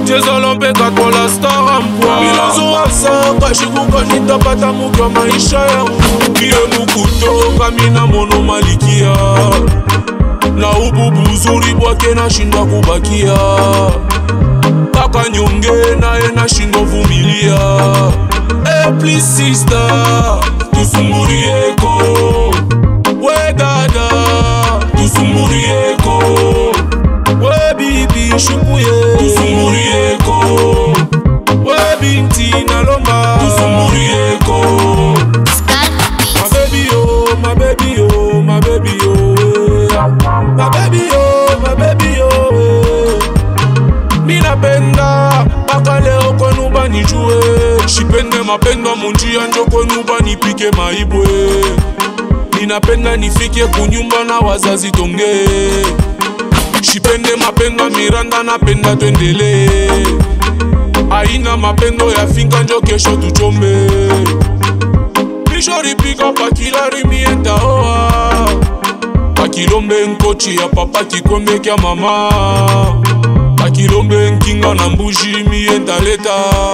Jezolompeka kwa la star mpwa Milozo wasaka shikuka nitapata mukwa maisha yangu Kie mukuto kamina mono malikia Na ububu uzuri bwake na shinda kubakia Kaka nyonge nae na shindo vumilia Please sister Tusumurieko We dada Tusumurieko We bibi shukuye Tusumurieko We binti nalomba Tusumurieko My baby oh, my baby oh, my baby oh My baby oh, my baby oh Mina penda Baka leo kwenu bani jue Shipende mapenda munjia njo kwenu bani pike maibwe Mina penda nifike kunyumba na wazazi tonge Shipende mapenda Miranda na penda tuendele Aina mapendo ya finka njo kesho tuchombe Mishori pika pakilari mienta oa Pakilombe nkochi ya papa kikombe kya mama Pakilombe nkinga na mbuji mienta leta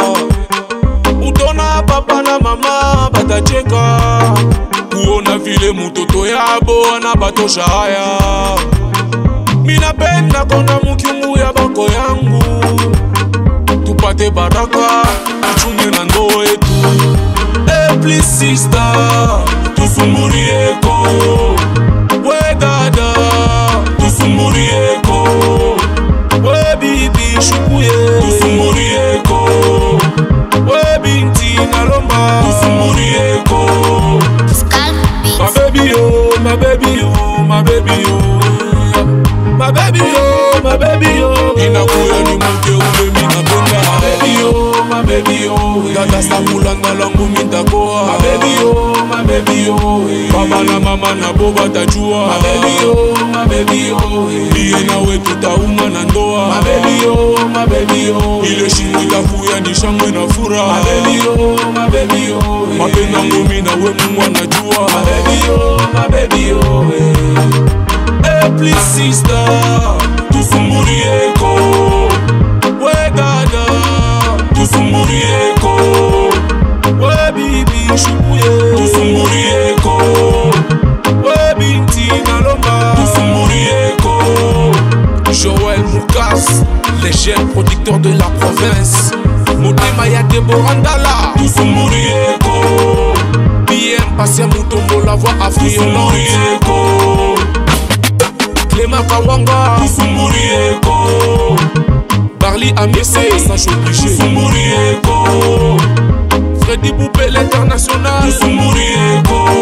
Utona papa na mama batacheka Kuona vile mutoto yabo ana batosha haya Mina penda kona mukimu ya bako yangu Tupate baraka, tuchunge na ndoa yetu Please sister, tusumurieko We dada, tusumurieko We bibi shukuye Tusumurieko We binti nalomba Tusumurieko My baby oh, my baby oh, my baby oh My baby oh, my baby oh Inakuya ni mke ule mina penda My baby oh, my baby oh Dada stamulanga langu mintakoa My baby oh, my baby oh Baba na mama na boba tajua My baby oh, my baby oh Iye nawe tutauma na ndoa My baby oh, my baby oh Ile shingu itakuya ni shangwe na fura My baby oh, my baby oh Mapenda ngumi na we mungu anajua My baby oh, my baby oh Please sister, tusumurieko We dada, tusumurieko We bibi shukuye Tusumurieko We binti nalomba Tusumurieko Joël Moukas, les jeunes producteurs de la province Motema ya Deborandala Tusumurieko BM Passia Mutombo la voix afriolante Clément Kawanga Tusumurieko Barli Amissé Sache obligé Tusumurieko Freddy Boupé l'international Tusumurieko